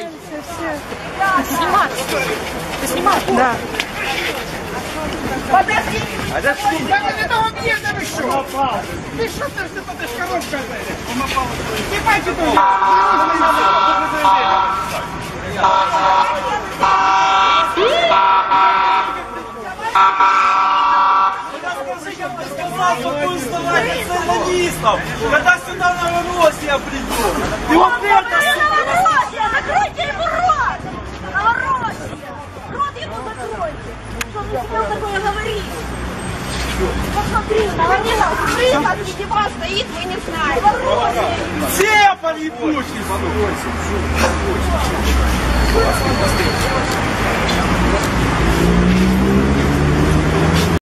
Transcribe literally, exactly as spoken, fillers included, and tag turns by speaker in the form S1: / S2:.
S1: Снимай! Снимай! Ты снимай? Да.
S2: Подожди! А за что? Я вот этого объезда еще! Ты что ты, ты подожди, коробка это? Снимайте тут!
S3: Когда сюда Новороссия придет, и вот это...
S4: Новороссия! Закройте ему рот! Новороссия! Рот ему закройте! Что он не смел такое говорить? Посмотри, Новороссия, жизнь от Китева стоит, вы не знаете. Новороссия!
S3: Все полебучие!